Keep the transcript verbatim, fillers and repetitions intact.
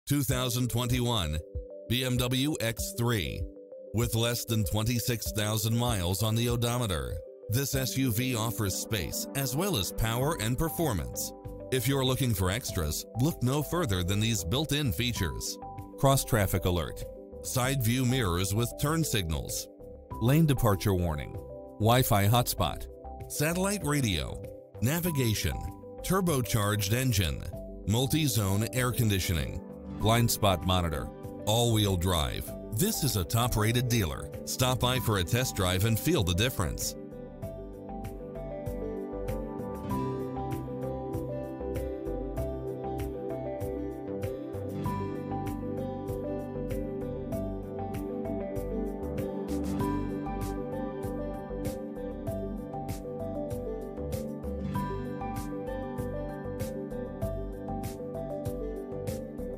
two thousand twenty-one B M W X three. With less than twenty-six thousand miles on the odometer, this S U V offers space as well as power and performance. If you're looking for extras, look no further than these built-in features: cross-traffic alert, side view mirrors with turn signals, lane departure warning, Wi-Fi hotspot, satellite radio, navigation, turbocharged engine, multi-zone air conditioning, blind spot monitor, all-wheel drive. This is a top-rated dealer. Stop by for a test drive and feel the difference.